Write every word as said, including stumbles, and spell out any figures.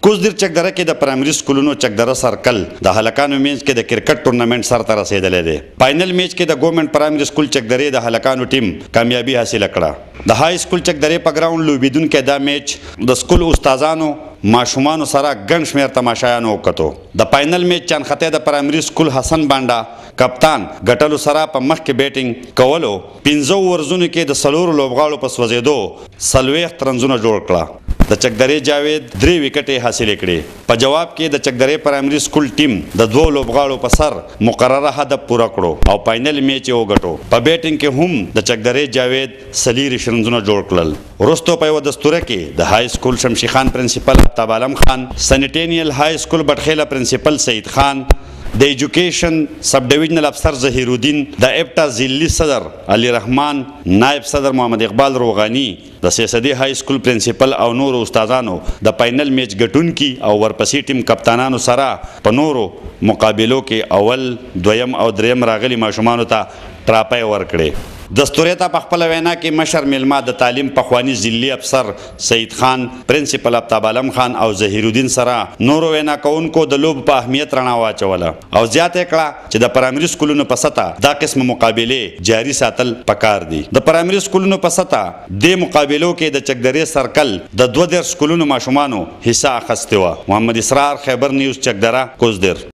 کوزدیر چکدره کې د پرایمري سکولونو چکدره سرکل د هلکانو میچ کې د کرکټ ټورنمنټ سر ته رسیدلی دی. فائنل میچ کې د ګورنمنت پرایمري سکول چکدرې د هلکانو ټیم کامیابي حاصله کړه. د های سکول چکدرې په ګراوند لوبیدونکي دا میچ د سکول استادانو ماشومانو سره ګڼ شمېر تماشایانو وکتو. د فائنل میچ چانختی د پرایمري سکول حسن بانډا کپتان ګټلو سره په مخ کې بیټینګ کولو پنځو ورزونو کې د څلورو لوبغاړو په سوځېدو څلوېښت رنزونه جوړ کړه. د چکدرې جاوید درې وکټې حاصلې کړې. په جواب کې د چکدرې پرایمري سکول ټیم د دوو لوبغاړو په سر مقرره هدف پوره کړو او فائنل میچ یې وګټو. په بیټینګ کې هم د چکدرې جاوید څلېرویشت رنزونه جوړ کړل. وروستو په یوه دستوره کې د های سکول شمشي خان پرنسپل آفتاب عالم خان، سینیټینیل های سکول بټخیله پرنسپل سعید خان، د ایجوکیشن سب ډیویژنل افسر ظهیر الدین، د اپټا ضلعي صدر علي رحمان، نائب صدر محمد اقبال روغاني، د سیاسدي های سکول پرنسپل او نورو استادانو د فائنل میچ ګټونکي او ورپسې ټیم کپتانانو سره په نورو مقابلو کې اول، دویم او دریم راغلي ماشومانو ته ټراپۍ ورکړې. دستورې ته په خپله وینا کې مشر میلمه د تعلیم پخواني ضلعي افسر سعید خان، پرنسپل آفتاب عالم خان او ظهیر الدین سره نورو وینا کوونکو د لوب په اهمیت رڼا واچوله او زیاته کړه چې د پرایمري سکولونو په سطحه دا قسم مقابلې جاري ساتل پکار دي. د پرایمري سکولونو په سطحه دې مقابلو کې د چکدرې سرکل د دوه دېرش سکولونو ماشومانو حصه اخیستې وه. محمد اسرار، خیبر نیوز، چکدره، کوزدیر.